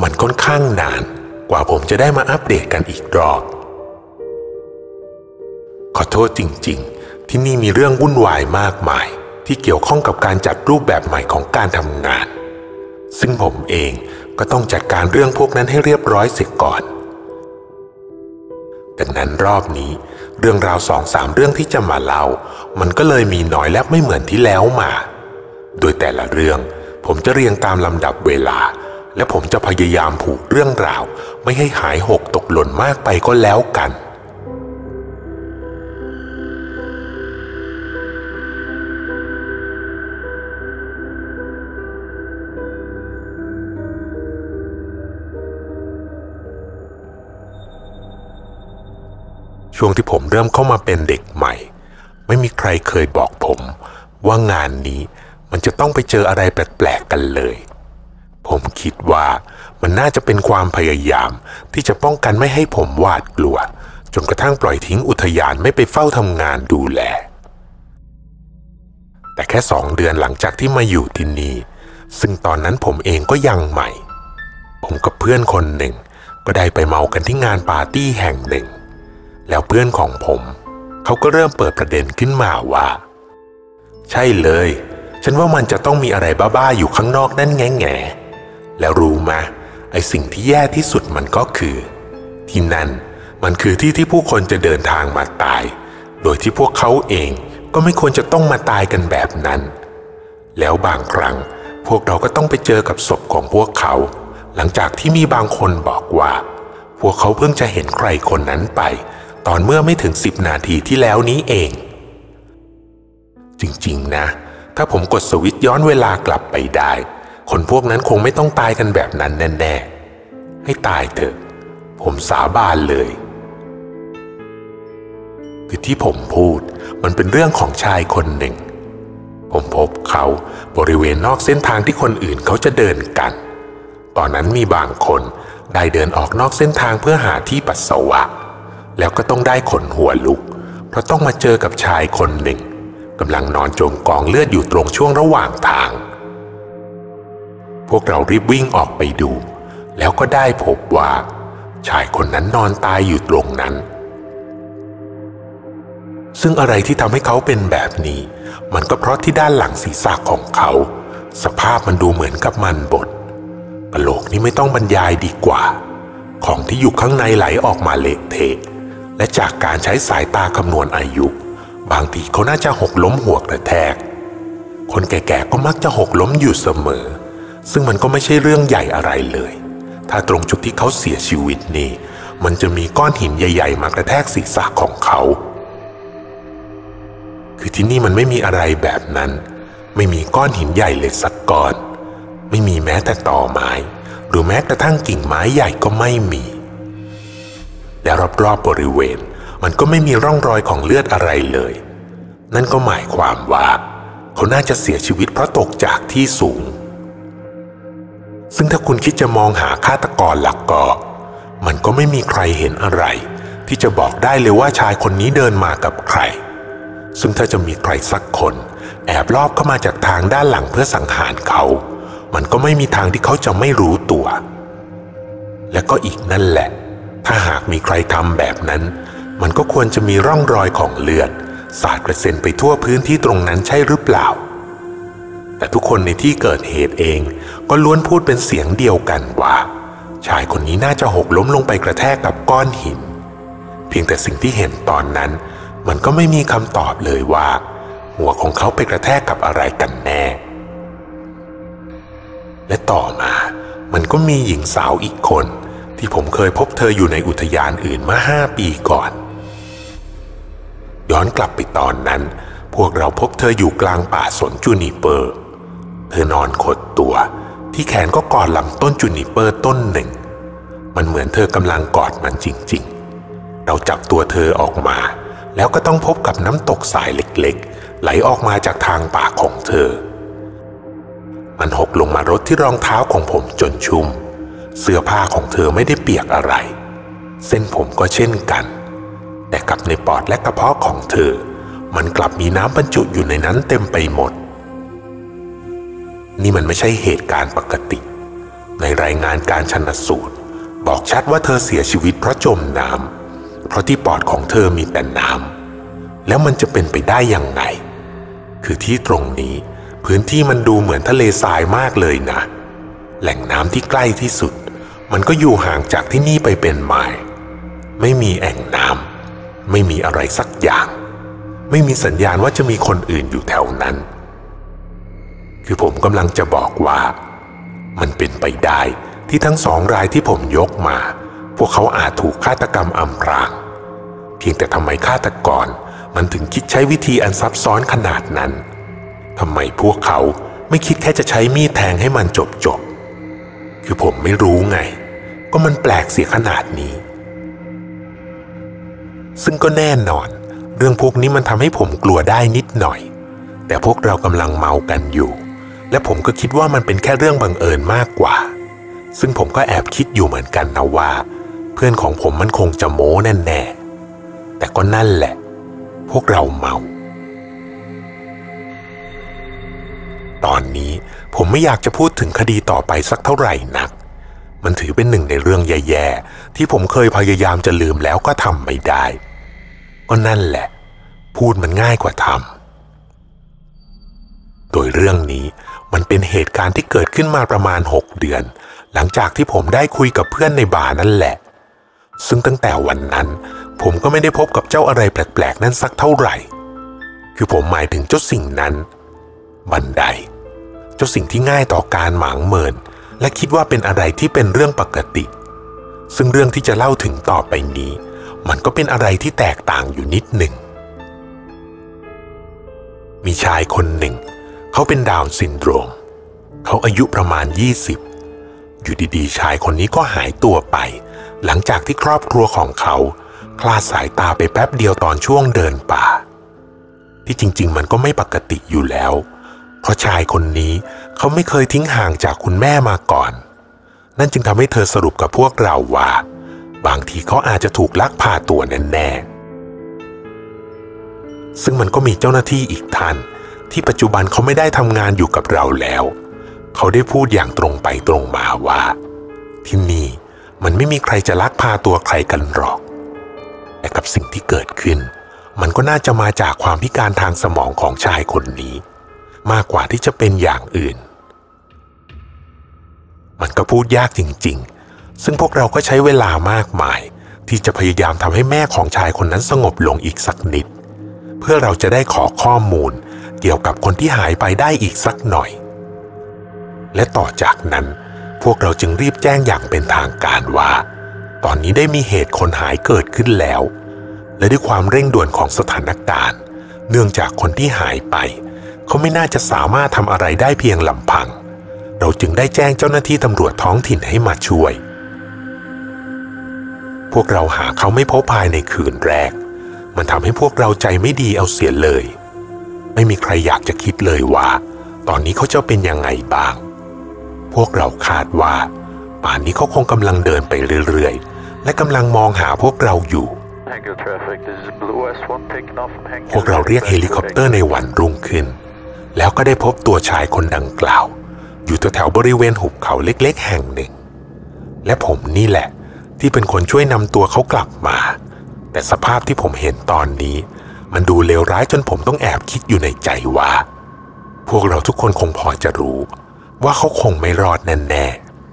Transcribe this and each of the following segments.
มันค่อนข้างนานกว่าผมจะได้มาอัปเดตกันอีกรอบขอโทษจริงๆที่นี่มีเรื่องวุ่นวายมากมายที่เกี่ยวข้องกับการจัดรูปแบบใหม่ของการทำงานซึ่งผมเองก็ต้องจัดการเรื่องพวกนั้นให้เรียบร้อยเสียก่อนดังนั้นรอบนี้เรื่องราว2-3 เรื่องที่จะมาเล่ามันก็เลยมีน้อยและไม่เหมือนที่แล้วมาโดยแต่ละเรื่องผมจะเรียงตามลำดับเวลาและผมจะพยายามผูกเรื่องราวไม่ให้หายหกตกหล่นมากไปก็แล้วกันช่วงที่ผมเริ่มเข้ามาเป็นเด็กใหม่ไม่มีใครเคยบอกผมว่างานนี้มันจะต้องไปเจออะไรแปลกๆกันเลยผมคิดว่ามันน่าจะเป็นความพยายามที่จะป้องกันไม่ให้ผมหวาดกลัวจนกระทั่งปล่อยทิ้งอุทยานไม่ไปเฝ้าทำงานดูแลแต่แค่2 เดือนหลังจากที่มาอยู่ที่นี่ซึ่งตอนนั้นผมเองก็ยังใหม่ผมกับเพื่อนคนหนึ่งก็ได้ไปเมากันที่งานปาร์ตี้แห่งหนึ่งแล้วเพื่อนของผมเขาก็เริ่มเปิดประเด็นขึ้นมาว่าใช่เลยฉันว่ามันจะต้องมีอะไรบ้าๆอยู่ข้างนอกนั่นแง่ๆแล้วรู้ไหมไอสิ่งที่แย่ที่สุดมันก็คือที่นั่นมันคือที่ที่ผู้คนจะเดินทางมาตายโดยที่พวกเขาเองก็ไม่ควรจะต้องมาตายกันแบบนั้นแล้วบางครั้งพวกเราก็ต้องไปเจอกับศพของพวกเขาหลังจากที่มีบางคนบอกว่าพวกเขาเพิ่งจะเห็นใครคนนั้นไปตอนเมื่อไม่ถึง10 นาทีที่แล้วนี้เองจริงๆนะถ้าผมกดสวิตช์ย้อนเวลากลับไปได้คนพวกนั้นคงไม่ต้องตายกันแบบนั้นแน่ๆให้ตายเถอะผมสาบานเลยคือที่ผมพูดมันเป็นเรื่องของชายคนหนึ่งผมพบเขาบริเวณนอกเส้นทางที่คนอื่นเขาจะเดินกันตอนนั้นมีบางคนได้เดินออกนอกเส้นทางเพื่อหาที่ปัสสาวะแล้วก็ต้องได้ขนหัวลุกเพราะต้องมาเจอกับชายคนหนึ่งกำลังนอนจมกองเลือดอยู่ตรงช่วงระหว่างทางพวกเรารีบวิ่งออกไปดูแล้วก็ได้พบว่าชายคนนั้นนอนตายอยู่ตรงนั้นซึ่งอะไรที่ทำให้เขาเป็นแบบนี้มันก็เพราะที่ด้านหลังศีรษะของเขาสภาพมันดูเหมือนกับมันบดกะโหลกนี่ไม่ต้องบรรยายดีกว่าของที่อยู่ข้างในไหลออกมาเละเทะและจากการใช้สายตาคำนวณอายุบางทีเขาน่าจะหกล้มหัวกระแทกคนแก่ๆก็มักจะหกล้มอยู่เสมอซึ่งมันก็ไม่ใช่เรื่องใหญ่อะไรเลยถ้าตรงจุดที่เขาเสียชีวิตนี่มันจะมีก้อนหินใหญ่ๆมากระแทกศีรษะของเขาคือที่นี่มันไม่มีอะไรแบบนั้นไม่มีก้อนหินใหญ่เลยสักก้อนไม่มีแม้แต่ตอไม้หรือแม้กระทั่งกิ่งไม้ใหญ่ก็ไม่มีและรอบๆบริเวณมันก็ไม่มีร่องรอยของเลือดอะไรเลยนั่นก็หมายความว่าเขาน่าจะเสียชีวิตเพราะตกจากที่สูงซึ่งถ้าคุณคิดจะมองหาฆาตกรหลักก็มันก็ไม่มีใครเห็นอะไรที่จะบอกได้เลยว่าชายคนนี้เดินมากับใครซึ่งถ้าจะมีใครสักคนแอบลอบเข้ามาจากทางด้านหลังเพื่อสังหารเขามันก็ไม่มีทางที่เขาจะไม่รู้ตัวและก็อีกนั่นแหละถ้าหากมีใครทำแบบนั้นมันก็ควรจะมีร่องรอยของเลือดสาดกระเซ็นไปทั่วพื้นที่ตรงนั้นใช่หรือเปล่าแต่ทุกคนในที่เกิดเหตุเองก็ล้วนพูดเป็นเสียงเดียวกันว่าชายคนนี้น่าจะหกล้มลงไปกระแทกกับก้อนหินเพียงแต่สิ่งที่เห็นตอนนั้นมันก็ไม่มีคำตอบเลยว่าหัวของเขาไปกระแทกกับอะไรกันแน่และต่อมามันก็มีหญิงสาวอีกคนที่ผมเคยพบเธออยู่ในอุทยานอื่นเมื่อ5 ปีก่อนย้อนกลับไปตอนนั้นพวกเราพบเธออยู่กลางป่าสนจูนิเปอร์เธอนอนขดตัวที่แขนก็กอดลำต้นจูนิเปอร์ต้นหนึ่งมันเหมือนเธอกำลังกอดมันจริงๆเราจับตัวเธอออกมาแล้วก็ต้องพบกับน้ำตกสายเล็กๆไหลออกมาจากทางปากของเธอมันหกลงมารดที่รองเท้าของผมจนชุ่มเสื้อผ้าของเธอไม่ได้เปียกอะไรเส้นผมก็เช่นกันแต่กับในปอดและกระเพาะของเธอมันกลับมีน้ำบรรจุอยู่ในนั้นเต็มไปหมดนี่มันไม่ใช่เหตุการณ์ปกติในรายงานการชันสูตรบอกชัดว่าเธอเสียชีวิตเพราะจมน้ำเพราะที่ปอดของเธอมีแต่น้ำแล้วมันจะเป็นไปได้ยังไงคือที่ตรงนี้พื้นที่มันดูเหมือนทะเลทรายมากเลยนะแหล่งน้ำที่ใกล้ที่สุดมันก็อยู่ห่างจากที่นี่ไปเป็นไมล์ไม่มีแอ่งน้ำไม่มีอะไรสักอย่างไม่มีสัญญาณว่าจะมีคนอื่นอยู่แถวนั้นคือผมกำลังจะบอกว่ามันเป็นไปได้ที่ทั้งสองรายที่ผมยกมาพวกเขาอาจถูกฆาตกรรมอำพรางเพียงแต่ทำไมฆาตกรมันถึงคิดใช้วิธีอันซับซ้อนขนาดนั้นทำไมพวกเขาไม่คิดแค่จะใช้มีดแทงให้มันจบคือผมไม่รู้ไงก็มันแปลกเสียขนาดนี้ซึ่งก็แน่นอนเรื่องพวกนี้มันทำให้ผมกลัวได้นิดหน่อยแต่พวกเรากำลังเมากันอยู่และผมก็คิดว่ามันเป็นแค่เรื่องบังเอิญมากกว่าซึ่งผมก็แอบคิดอยู่เหมือนกันนะว่าเพื่อนของผมมันคงจะโม้แน่ๆแต่ก็นั่นแหละพวกเราเมาตอนนี้ผมไม่อยากจะพูดถึงคดีต่อไปสักเท่าไหร่นักมันถือเป็นหนึ่งในเรื่องแย่ๆที่ผมเคยพยายามจะลืมแล้วก็ทำไม่ได้ก็นั่นแหละพูดมันง่ายกว่าทำโดยเรื่องนี้มันเป็นเหตุการณ์ที่เกิดขึ้นมาประมาณ6 เดือนหลังจากที่ผมได้คุยกับเพื่อนในบาร์นั่นแหละซึ่งตั้งแต่วันนั้นผมก็ไม่ได้พบกับเจ้าอะไรแปลกๆนั้นสักเท่าไหร่คือผมหมายถึงเจ้าสิ่งนั้นบันไดเจ้าสิ่งที่ง่ายต่อการหมางเมินและคิดว่าเป็นอะไรที่เป็นเรื่องปกติซึ่งเรื่องที่จะเล่าถึงต่อไปนี้มันก็เป็นอะไรที่แตกต่างอยู่นิดหนึ่งมีชายคนหนึ่งเขาเป็นดาวน์ซินโดรมเขาอายุประมาณ20อยู่ดีๆชายคนนี้ก็หายตัวไปหลังจากที่ครอบครัวของเขาคลาดสายตาไปแป๊บเดียวตอนช่วงเดินป่าที่จริงๆมันก็ไม่ปกติอยู่แล้วเพราะชายคนนี้เขาไม่เคยทิ้งห่างจากคุณแม่มาก่อนนั่นจึงทำให้เธอสรุปกับพวกเราว่าบางทีเขาอาจจะถูกลักพาตัวแน่ๆซึ่งมันก็มีเจ้าหน้าที่อีกท่านที่ปัจจุบันเขาไม่ได้ทำงานอยู่กับเราแล้วเขาได้พูดอย่างตรงไปตรงมาว่าที่นี่มันไม่มีใครจะลักพาตัวใครกันหรอกแต่กับสิ่งที่เกิดขึ้นมันก็น่าจะมาจากความพิการทางสมองของชายคนนี้มากกว่าที่จะเป็นอย่างอื่นมันก็พูดยากจริงๆซึ่งพวกเราก็ใช้เวลามากมายที่จะพยายามทำให้แม่ของชายคนนั้นสงบลงอีกสักนิดเพื่อเราจะได้ขอข้อมูลเกี่ยวกับคนที่หายไปได้อีกสักหน่อยและต่อจากนั้นพวกเราจึงรีบแจ้งอย่างเป็นทางการว่าตอนนี้ได้มีเหตุคนหายเกิดขึ้นแล้วและด้วยความเร่งด่วนของสถานการณ์เนื่องจากคนที่หายไปเขาไม่น่าจะสามารถทำอะไรได้เพียงลำพังเราจึงได้แจ้งเจ้าหน้าที่ตำรวจท้องถิ่นให้มาช่วยพวกเราหาเขาไม่พบภายในคืนแรกมันทำให้พวกเราใจไม่ดีเอาเสียเลยไม่มีใครอยากจะคิดเลยว่าตอนนี้เขาจะเป็นยังไงบ้างพวกเราคาดว่าป่านนี้เขาคงกำลังเดินไปเรื่อยๆและกำลังมองหาพวกเราอยู่พวกเราเรียกเฮลิคอปเตอร์ในวันรุ่งขึ้นแล้วก็ได้พบตัวชายคนดังกล่าวอยู่แถวบริเวณหุบเขาเล็กๆแห่งหนึ่งและผมนี่แหละที่เป็นคนช่วยนำตัวเขากลับมาแต่สภาพที่ผมเห็นตอนนี้มันดูเลวร้ายจนผมต้องแอบคิดอยู่ในใจว่าพวกเราทุกคนคงพอจะรู้ว่าเขาคงไม่รอดแน่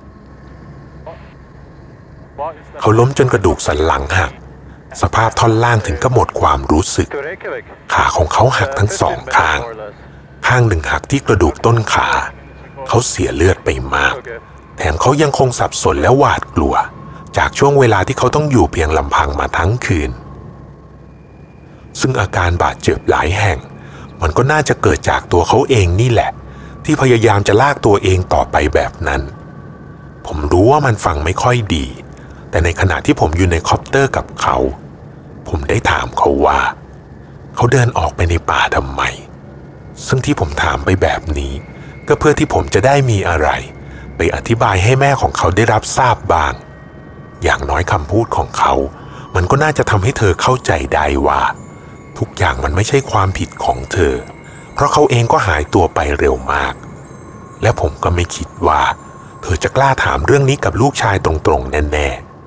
ๆเขาล้มจนกระดูกสันหลังหักสภาพท่อนล่างถึงกับหมดความรู้สึกขาของเขาหักทั้งสองข้างข้างหนึ่งหักที่กระดูกต้นขาเขาเสียเลือดไปมากแถมเขายังคงสับสนและหวาดกลัวจากช่วงเวลาที่เขาต้องอยู่เพียงลำพังมาทั้งคืนซึ่งอาการบาดเจ็บหลายแห่งมันก็น่าจะเกิดจากตัวเขาเองนี่แหละที่พยายามจะลากตัวเองต่อไปแบบนั้นผมรู้ว่ามันฟังไม่ค่อยดีแต่ในขณะที่ผมอยู่ในคอปเตอร์กับเขาผมได้ถามเขาว่าเขาเดินออกไปในป่าทำไมซึ่งที่ผมถามไปแบบนี้ก็เพื่อที่ผมจะได้มีอะไรไปอธิบายให้แม่ของเขาได้รับทราบบ้างอย่างน้อยคำพูดของเขามันก็น่าจะทำให้เธอเข้าใจได้ว่าทุกอย่างมันไม่ใช่ความผิดของเธอเพราะเขาเองก็หายตัวไปเร็วมากและผมก็ไม่คิดว่าเธอจะกล้าถามเรื่องนี้กับลูกชายตรงๆแน่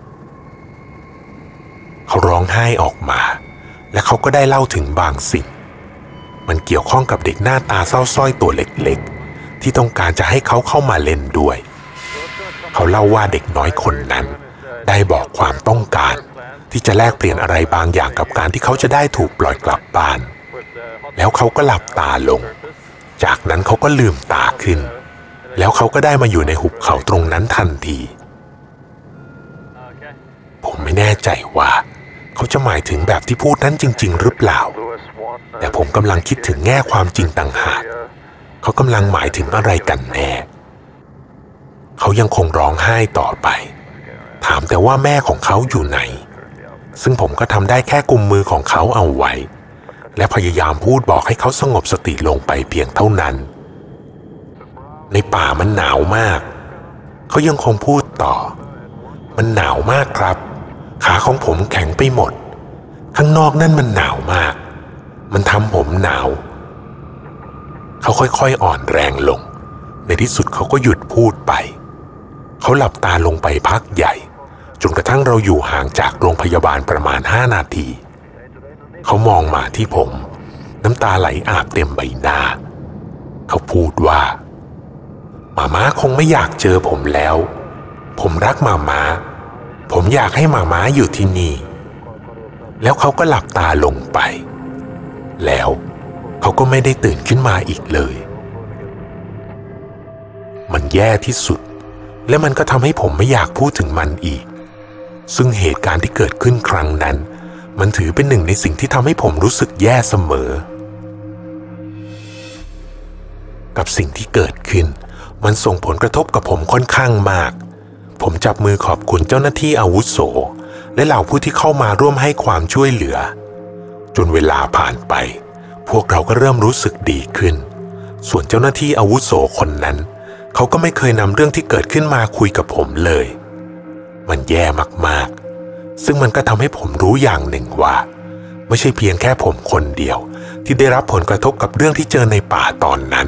ๆเขาร้องไห้ออกมาและเขาก็ได้เล่าถึงบางสิ่งมันเกี่ยวข้องกับเด็กหน้าตาเศร้าส้อยตัวเล็กๆที่ต้องการจะให้เขาเข้ามาเล่นด้วยเขาเล่าว่าเด็กน้อยคนนั้นได้บอกความต้องการที่จะแลกเปลี่ยนอะไรบางอย่างกับการที่เขาจะได้ถูกปล่อยกลับบ้านแล้วเขาก็หลับตาลงจากนั้นเขาก็ลืมตาขึ้นแล้วเขาก็ได้มาอยู่ในหุบเขาตรงนั้นทันทีผมไม่แน่ใจว่าเขาจะหมายถึงแบบที่พูดนั้นจริงๆหรือเปล่าแต่ผมกำลังคิดถึงแง่ความจริงต่างหากเขากำลังหมายถึงอะไรกันแน่เขายังคงร้องไห้ต่อไปถามแต่ว่าแม่ของเขาอยู่ไหนซึ่งผมก็ทำได้แค่กุมมือของเขาเอาไว้และพยายามพูดบอกให้เขาสงบสติลงไปเพียงเท่านั้นในป่ามันหนาวมากเขายังคงพูดต่อมันหนาวมากครับขาของผมแข็งไปหมดข้างนอกนั่นมันหนาวมากมันทำผมหนาวเขาค่อยๆอ่อนแรงลงในที่สุดเขาก็หยุดพูดไปเขาหลับตาลงไปพักใหญ่จนกระทั่งเราอยู่ห่างจากโรงพยาบาลประมาณ5 นาทีเขามองมาที่ผมน้ำตาไหลอาบเต็มใบหน้าเขาพูดว่ามาม่าคงไม่อยากเจอผมแล้วผมรักมาม่าผมอยากให้มาม่าอยู่ที่นี่แล้วเขาก็หลับตาลงไปแล้วเขาก็ไม่ได้ตื่นขึ้นมาอีกเลยมันแย่ที่สุดและมันก็ทำให้ผมไม่อยากพูดถึงมันอีกซึ่งเหตุการณ์ที่เกิดขึ้นครั้งนั้นมันถือเป็นหนึ่งในสิ่งที่ทำให้ผมรู้สึกแย่เสมอกับสิ่งที่เกิดขึ้นมันส่งผลกระทบกับผมค่อนข้างมากผมจับมือขอบคุณเจ้าหน้าที่อาวุโสและเหล่าผู้ที่เข้ามาร่วมให้ความช่วยเหลือจนเวลาผ่านไปพวกเราก็เริ่มรู้สึกดีขึ้นส่วนเจ้าหน้าที่อาวุโสคนนั้นเขาก็ไม่เคยนำเรื่องที่เกิดขึ้นมาคุยกับผมเลยมันแย่มากๆซึ่งมันก็ทำให้ผมรู้อย่างหนึ่งว่าไม่ใช่เพียงแค่ผมคนเดียวที่ได้รับผลกระทบกับเรื่องที่เจอในป่าตอนนั้น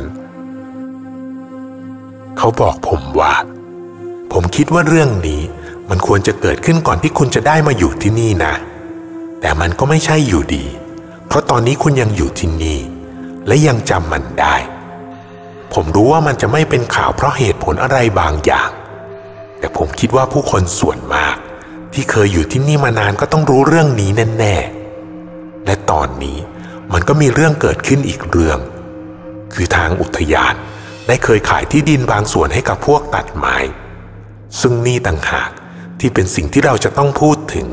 เขาบอกผมว่าผมคิดว่าเรื่องนี้มันควรจะเกิดขึ้นก่อนที่คุณจะได้มาอยู่ที่นี่นะแต่มันก็ไม่ใช่อยู่ดีเพราะตอนนี้คุณยังอยู่ที่นี่และยังจำมันได้ผมรู้ว่ามันจะไม่เป็นข่าวเพราะเหตุผลอะไรบางอย่างแต่ผมคิดว่าผู้คนส่วนมากที่เคยอยู่ที่นี่มานานก็ต้องรู้เรื่องนี้แน่ๆและตอนนี้มันก็มีเรื่องเกิดขึ้นอีกเรื่องคือทางอุทยานได้เคยขายที่ดินบางส่วนให้กับพวกตัดไม้ซึ่งนี่ต่างหากที่เป็นสิ่งที่เราจะต้องพูดถึง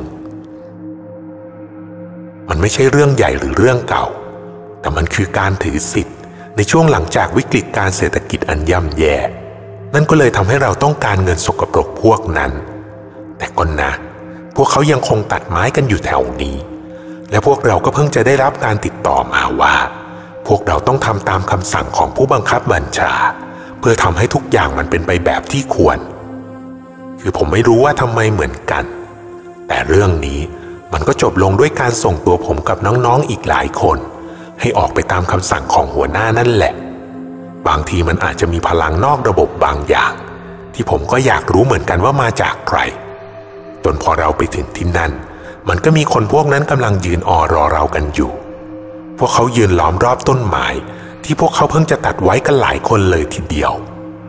มันไม่ใช่เรื่องใหญ่หรือเรื่องเก่าแต่มันคือการถือสิทธิ์ในช่วงหลังจากวิกฤตการเศรษฐกิจอันย่ำแย่นั่นก็เลยทำให้เราต้องการเงินสกปรกพวกนั้นแต่ก็นะพวกเขายังคงตัดไม้กันอยู่แถวนี้และพวกเราก็เพิ่งจะได้รับการติดต่อมาว่าพวกเราต้องทำตามคำสั่งของผู้บังคับบัญชาเพื่อทำให้ทุกอย่างมันเป็นไปแบบที่ควรคือผมไม่รู้ว่าทำไมเหมือนกันแต่เรื่องนี้มันก็จบลงด้วยการส่งตัวผมกับน้องๆอีกหลายคนให้ออกไปตามคำสั่งของหัวหน้านั่นแหละบางทีมันอาจจะมีพลังนอกระบบบางอย่างที่ผมก็อยากรู้เหมือนกันว่ามาจากใครจนพอเราไปถึงที่นั่นมันก็มีคนพวกนั้นกำลังยืนรอเรากันอยู่พวกเขายืนล้อมรอบต้นไม้ที่พวกเขาเพิ่งจะตัดไว้กันหลายคนเลยทีเดียว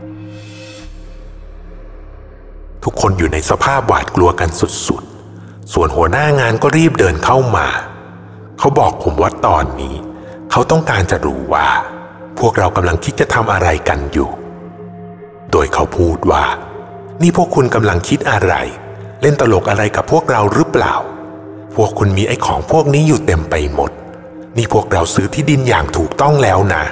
ทุกคนอยู่ในสภาพหวาดกลัวกันสุดๆส่วนหัวหน้างานก็รีบเดินเข้ามาเขาบอกผมว่าตอนนี้เขาต้องการจะรู้ว่าพวกเรากำลังคิดจะทำอะไรกันอยู่โดยเขาพูดว่านี่พวกคุณกำลังคิดอะไรเล่นตลกอะไรกับพวกเราหรือเปล่าพวกคุณมีไอ้ของพวกนี้อยู่เต็มไปหมดนี่พวกเราซื้อที่ดินอย่างถูกต้องแล้วนะ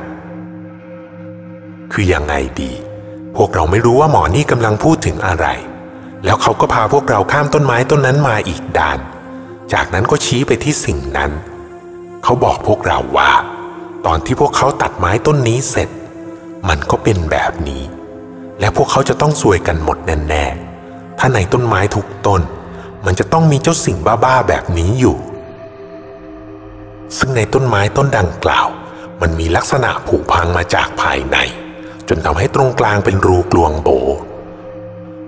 คือยังไงดีพวกเราไม่รู้ว่าหมอนี่กำลังพูดถึงอะไรแล้วเขาก็พาพวกเราข้ามต้นไม้ต้นนั้นมาอีกด้านจากนั้นก็ชี้ไปที่สิ่งนั้นเขาบอกพวกเราว่าตอนที่พวกเขาตัดไม้ต้นนี้เสร็จมันก็เป็นแบบนี้และพวกเขาจะต้องซวยกันหมดแน่ๆถ้าในต้นไม้ทุกต้นมันจะต้องมีเจ้าสิ่งบ้าๆแบบนี้อยู่ซึ่งในต้นไม้ต้นดังกล่าวมันมีลักษณะผุพังมาจากภายในจนทำให้ตรงกลางเป็นรูกลวงโบ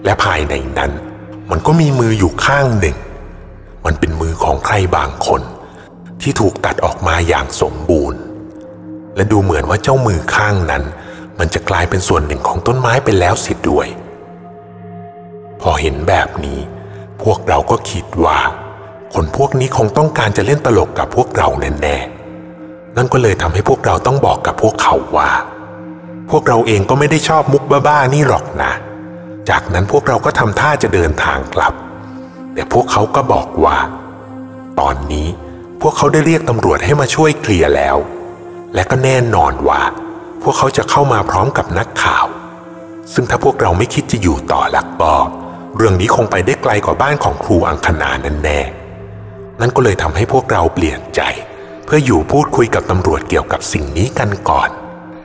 และภายในนั้นมันก็มีมืออยู่ข้างหนึ่งมันเป็นมือของใครบางคนที่ถูกตัดออกมาอย่างสมบูรณ์และดูเหมือนว่าเจ้ามือข้างนั้นมันจะกลายเป็นส่วนหนึ่งของต้นไม้ไปแล้วเสียด้วยพอเห็นแบบนี้พวกเราก็คิดว่าคนพวกนี้คงต้องการจะเล่นตลกกับพวกเราแน่ๆนั่นก็เลยทำให้พวกเราต้องบอกกับพวกเขาว่าพวกเราเองก็ไม่ได้ชอบมุกบ้าๆนี่หรอกนะจากนั้นพวกเราก็ทำท่าจะเดินทางกลับแต่พวกเขาก็บอกว่าตอนนี้พวกเขาได้เรียกตำรวจให้มาช่วยเคลียร์แล้วและก็แน่นอนว่าพวกเขาจะเข้ามาพร้อมกับนักข่าวซึ่งถ้าพวกเราไม่คิดจะอยู่ต่อหลักก็เรื่องนี้คงไปได้ไกลกว่าบ้านของครูอังคณาแน่ๆนั่นก็เลยทำให้พวกเราเปลี่ยนใจเพื่ออยู่พูดคุยกับตำรวจเกี่ยวกับสิ่งนี้กันก่อน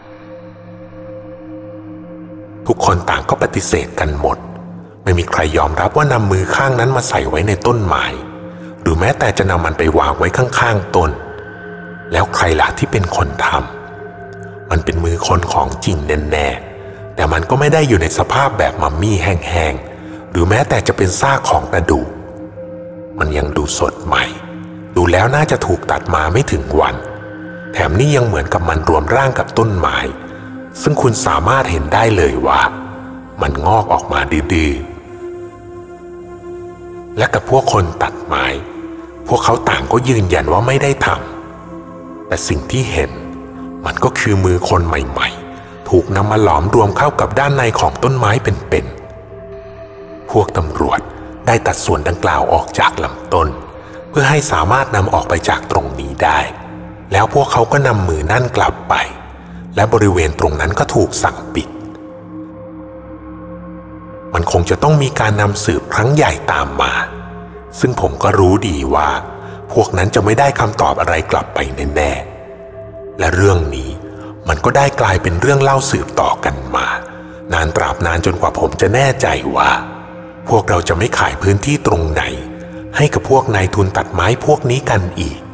ทุกคนต่างก็ปฏิเสธกันหมดไม่มีใครยอมรับว่านำมือข้างนั้นมาใส่ไว้ในต้นไม้หรือแม้แต่จะนำมันไปวางไว้ข้างๆต้นแล้วใครล่ะที่เป็นคนทำมันเป็นมือคนของจริงแน่ๆแต่มันก็ไม่ได้อยู่ในสภาพแบบมัมมี่แห้งๆหรือแม้แต่จะเป็นซากของกระดูกมันยังดูสดใหม่ดูแล้วน่าจะถูกตัดมาไม่ถึงวันแถมนี่ยังเหมือนกับมันรวมร่างกับต้นไม้ซึ่งคุณสามารถเห็นได้เลยว่ามันงอกออกมาดื้อๆและกับพวกคนตัดไม้พวกเขาต่างก็ยืนยันว่าไม่ได้ทำแต่สิ่งที่เห็นมันก็คือมือคนใหม่ๆถูกนำมาหลอมรวมเข้ากับด้านในของต้นไม้เป็นๆพวกตำรวจได้ตัดส่วนดังกล่าวออกจากลำต้นเพื่อให้สามารถนำออกไปจากตรงนี้ได้แล้วพวกเขาก็นำมือนั่นกลับไปและบริเวณตรงนั้นก็ถูกสั่งปิดมันคงจะต้องมีการนำสืบครั้งใหญ่ตามมาซึ่งผมก็รู้ดีว่าพวกนั้นจะไม่ได้คำตอบอะไรกลับไปแน่ๆและเรื่องนี้มันก็ได้กลายเป็นเรื่องเล่าสืบต่อกันมานานตราบนานจนกว่าผมจะแน่ใจว่าพวกเราจะไม่ขายพื้นที่ตรงไหนให้กับพวกนายทุนตัดไม้พวกนี้กันอีก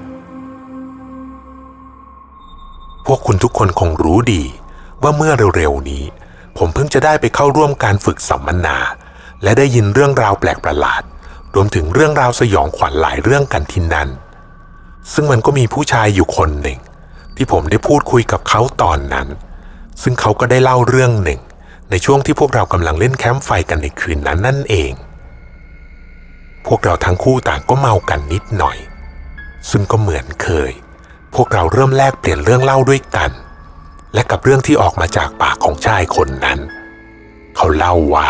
พวกคุณทุกคนคงรู้ดีว่าเมื่อเร็วๆนี้ผมเพิ่งจะได้ไปเข้าร่วมการฝึกสัมมนาและได้ยินเรื่องราวแปลกประหลาดรวมถึงเรื่องราวสยองขวัญหลายเรื่องกันที่นั่นซึ่งมันก็มีผู้ชายอยู่คนหนึ่งที่ผมได้พูดคุยกับเขาตอนนั้นซึ่งเขาก็ได้เล่าเรื่องหนึ่งในช่วงที่พวกเรากำลังเล่นแคมป์ไฟกันในคืนนั้นนั่นเองพวกเราทั้งคู่ต่างก็เมากันนิดหน่อยซึ่งก็เหมือนเคยพวกเราเริ่มแลกเปลี่ยนเรื่องเล่าด้วยกันและกับเรื่องที่ออกมาจากปากของชายคนนั้นเขาเล่าว่า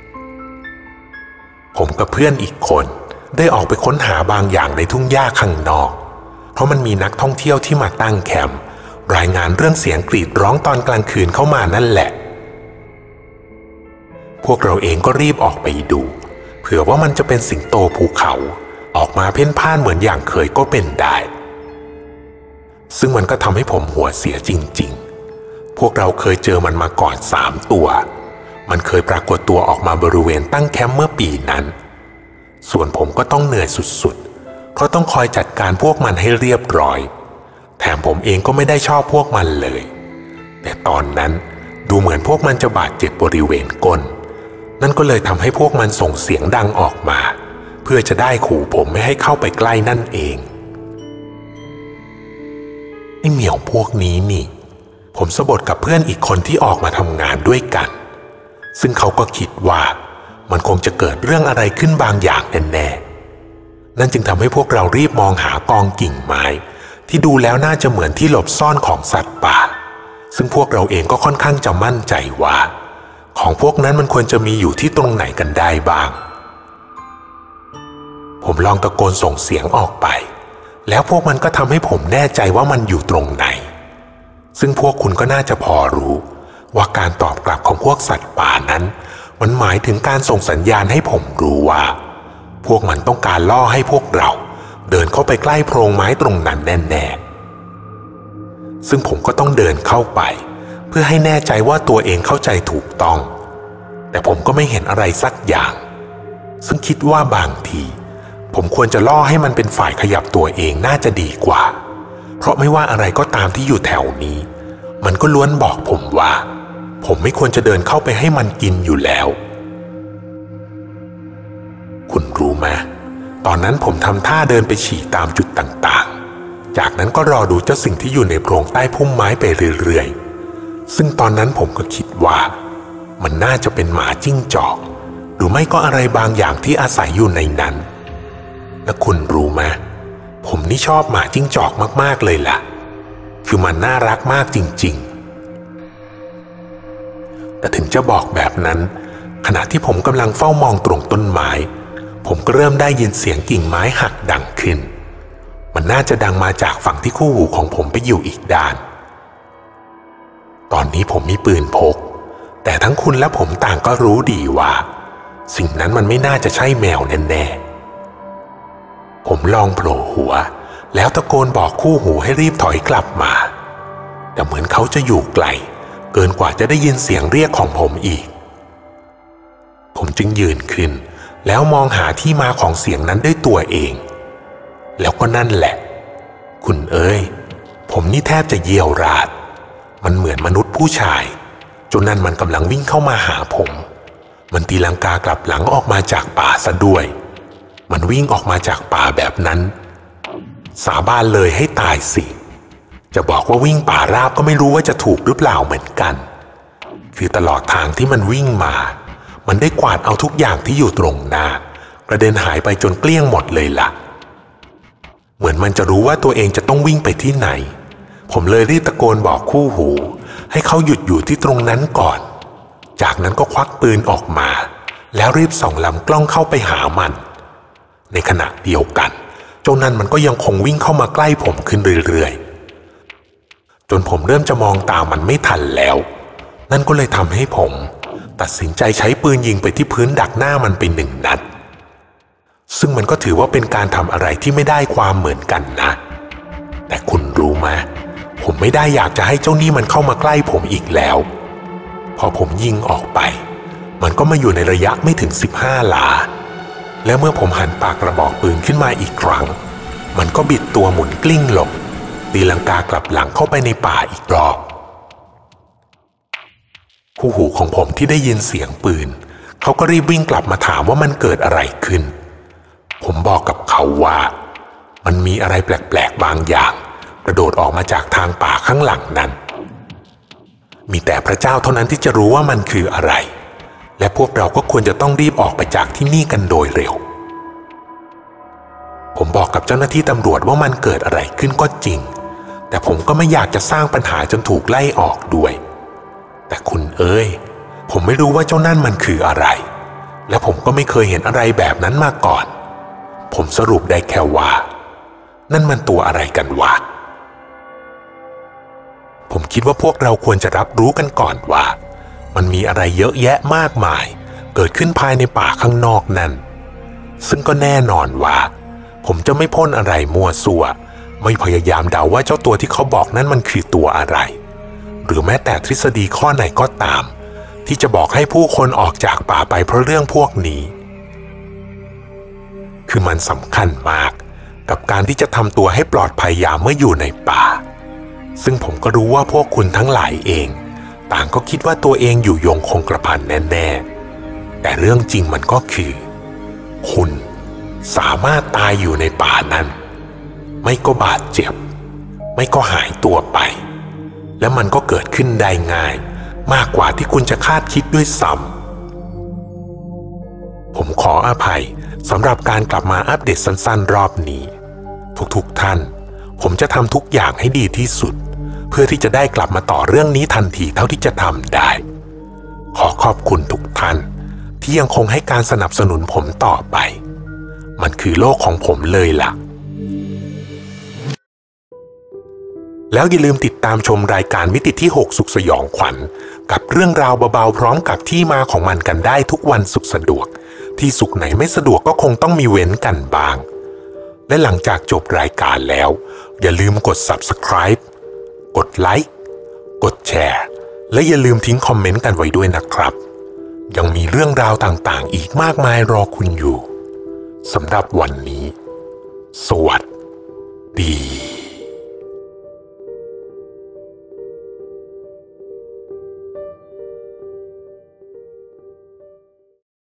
ผมกับเพื่อนอีกคนได้ออกไปค้นหาบางอย่างในทุ่งหญ้าข้างนอกเพราะมันมีนักท่องเที่ยวที่มาตั้งแคมป์รายงานเรื่องเสียงกรีดร้องตอนกลางคืนเข้ามานั่นแหละพวกเราเองก็รีบออกไปดูเผื่อว่ามันจะเป็นสิงโตภูเขาออกมาเพ่นพ่านเหมือนอย่างเคยก็เป็นได้ซึ่งมันก็ทำให้ผมหัวเสียจริงๆพวกเราเคยเจอมันมาก่อน3 ตัวมันเคยปรากฏตัวออกมาบริเวณตั้งแคมป์เมื่อปีนั้นส่วนผมก็ต้องเหนื่อยสุดๆเพราะต้องคอยจัดการพวกมันให้เรียบร้อยแถมผมเองก็ไม่ได้ชอบพวกมันเลยแต่ตอนนั้นดูเหมือนพวกมันจะบาดเจ็บบริเวณก้นนั่นก็เลยทำให้พวกมันส่งเสียงดังออกมาเพื่อจะได้ขู่ผมไม่ให้เข้าไปใกล้นั่นเองไอ้เหมียวพวกนี้นี่ผมสะบดกับเพื่อนอีกคนที่ออกมาทำงานด้วยกันซึ่งเขาก็คิดว่ามันคงจะเกิดเรื่องอะไรขึ้นบางอย่างแน่ๆนั่นจึงทำให้พวกเรารีบมองหากองกิ่งไม้ที่ดูแล้วน่าจะเหมือนที่หลบซ่อนของสัตว์ป่าซึ่งพวกเราเองก็ค่อนข้างจะมั่นใจว่าของพวกนั้นมันควรจะมีอยู่ที่ตรงไหนกันได้บ้างผมลองตะโกนส่งเสียงออกไปแล้วพวกมันก็ทำให้ผมแน่ใจว่ามันอยู่ตรงไหนซึ่งพวกคุณก็น่าจะพอรู้ว่าการตอบกลับของพวกสัตว์ป่านั้นมันหมายถึงการส่งสัญญาณให้ผมรู้ว่าพวกมันต้องการล่อให้พวกเราเดินเข้าไปใกล้โพรงไม้ตรงนั้นแน่ๆซึ่งผมก็ต้องเดินเข้าไปเพื่อให้แน่ใจว่าตัวเองเข้าใจถูกต้องแต่ผมก็ไม่เห็นอะไรสักอย่างซึ่งคิดว่าบางทีผมควรจะล่อให้มันเป็นฝ่ายขยับตัวเองน่าจะดีกว่าเพราะไม่ว่าอะไรก็ตามที่อยู่แถวนี้มันก็ล้วนบอกผมว่าผมไม่ควรจะเดินเข้าไปให้มันกินอยู่แล้วรู้ไหมตอนนั้นผมทำท่าเดินไปฉี่ตามจุดต่างๆจากนั้นก็รอดูเจ้าสิ่งที่อยู่ในโพรงใต้พุ่มไม้ไปเรื่อยๆซึ่งตอนนั้นผมก็คิดว่ามันน่าจะเป็นหมาจิ้งจอกหรือไม่ก็อะไรบางอย่างที่อาศัยอยู่ในนั้นและคุณรู้ไหมผมนี่ชอบหมาจิ้งจอกมากๆเลยล่ะคือมันน่ารักมากจริงๆแต่ถึงจะบอกแบบนั้นขณะที่ผมกำลังเฝ้ามองตรงต้นไม้ผมก็เริ่มได้ยินเสียงกิ่งไม้หักดังขึ้นมันน่าจะดังมาจากฝั่งที่คู่หูของผมไปอยู่อีกด้านตอนนี้ผมมีปืนพกแต่ทั้งคุณและผมต่างก็รู้ดีว่าสิ่งนั้นมันไม่น่าจะใช่แมวแน่ๆผมลองโผล่หัวแล้วตะโกนบอกคู่หูให้รีบถอยกลับมาแต่เหมือนเขาจะอยู่ไกลเกินกว่าจะได้ยินเสียงเรียกของผมอีกผมจึงยืนขึ้นแล้วมองหาที่มาของเสียงนั้นด้วยตัวเองแล้วก็นั่นแหละคุณเอ้ยผมนี่แทบจะเยี่ยวราดมันเหมือนมนุษย์ผู้ชายจนนั่นมันกำลังวิ่งเข้ามาหาผมมันตีลังกากลับหลังออกมาจากป่าซะด้วยมันวิ่งออกมาจากป่าแบบนั้นสาบานเลยให้ตายสิจะบอกว่าวิ่งป่าราบก็ไม่รู้ว่าจะถูกหรือเปล่าเหมือนกันคือตลอดทางที่มันวิ่งมามันได้กวาดเอาทุกอย่างที่อยู่ตรงหน้ากระเด็นหายไปจนเกลี้ยงหมดเลยล่ะเหมือนมันจะรู้ว่าตัวเองจะต้องวิ่งไปที่ไหนผมเลยรีบตะโกนบอกคู่หูให้เขาหยุดอยู่ที่ตรงนั้นก่อนจากนั้นก็ควักปืนออกมาแล้วรีบส่องลำกล้องเข้าไปหามันในขณะเดียวกันเจ้านั่นมันก็ยังคงวิ่งเข้ามาใกล้ผมขึ้นเรื่อยๆจนผมเริ่มจะมองตามมันไม่ทันแล้วนั่นก็เลยทำให้ผมตัดสินใจใช้ปืนยิงไปที่พื้นดักหน้ามันไป1 นัดซึ่งมันก็ถือว่าเป็นการทำอะไรที่ไม่ได้ความเหมือนกันนะแต่คุณรู้ไหมผมไม่ได้อยากจะให้เจ้านี่มันเข้ามาใกล้ผมอีกแล้วพอผมยิงออกไปมันก็มาอยู่ในระยะไม่ถึง15 หลาและเมื่อผมหันปากกระบอกปืนขึ้นมาอีกครั้งมันก็บิดตัวหมุนกลิ้งหลบตีลังกากลับหลังเข้าไปในป่าอีกรอบคู่หูของผมที่ได้ยินเสียงปืนเขาก็รีบวิ่งกลับมาถามว่ามันเกิดอะไรขึ้นผมบอกกับเขาว่ามันมีอะไรแปลกๆบางอย่างกระโดดออกมาจากทางป่าข้างหลังนั้นมีแต่พระเจ้าเท่านั้นที่จะรู้ว่ามันคืออะไรและพวกเราก็ควรจะต้องรีบออกไปจากที่นี่กันโดยเร็วผมบอกกับเจ้าหน้าที่ตำรวจว่ามันเกิดอะไรขึ้นก็จริงแต่ผมก็ไม่อยากจะสร้างปัญหาจนถูกไล่ออกด้วยแต่คุณเอ้ยผมไม่รู้ว่าเจ้านั่นมันคืออะไรและผมก็ไม่เคยเห็นอะไรแบบนั้นมาก่อนผมสรุปได้แค่ว่านั่นมันตัวอะไรกันวะผมคิดว่าพวกเราควรจะรับรู้กันก่อนว่ามันมีอะไรเยอะแยะมากมายเกิดขึ้นภายในป่าข้างนอกนั่นซึ่งก็แน่นอนว่าผมจะไม่พ่นอะไรมั่วซั่วไม่พยายามเดาว่าเจ้าตัวที่เขาบอกนั้นมันคือตัวอะไรหรือแม้แต่ทฤษฎีข้อไหนก็ตามที่จะบอกให้ผู้คนออกจากป่าไปเพราะเรื่องพวกนี้คือมันสำคัญมากกับการที่จะทำตัวให้ปลอดภัยยามเมื่ออยู่ในป่าซึ่งผมก็รู้ว่าพวกคุณทั้งหลายเองต่างก็คิดว่าตัวเองอยู่ยงคงกระพันแน่ๆแต่เรื่องจริงมันก็คือคุณสามารถตายอยู่ในป่านั้นไม่ก็บาดเจ็บไม่ก็หายตัวไปและมันก็เกิดขึ้นได้ง่ายมากกว่าที่คุณจะคาดคิดด้วยซ้ำผมขออภัยสำหรับการกลับมาอัปเดตสั้นๆรอบนี้ทุกท่านผมจะทำทุกอย่างให้ดีที่สุดเพื่อที่จะได้กลับมาต่อเรื่องนี้ทันทีเท่าที่จะทำได้ขอขอบคุณทุกท่านที่ยังคงให้การสนับสนุนผมต่อไปมันคือโลกของผมเลยล่ะแล้วอย่าลืมติดตามชมรายการมิติที่6สุขสยองขวัญกับเรื่องราวเบาๆพร้อมกับที่มาของมันกันได้ทุกวันศุกร์สะดวกที่ศุกร์ไหนไม่สะดวกก็คงต้องมีเว้นกันบ้างและหลังจากจบรายการแล้วอย่าลืมกด Subscribe กดไลค์กดแชร์และอย่าลืมทิ้งคอมเมนต์กันไว้ด้วยนะครับยังมีเรื่องราวต่างๆอีกมากมายรอคุณอยู่สำหรับวันนี้สวัสดี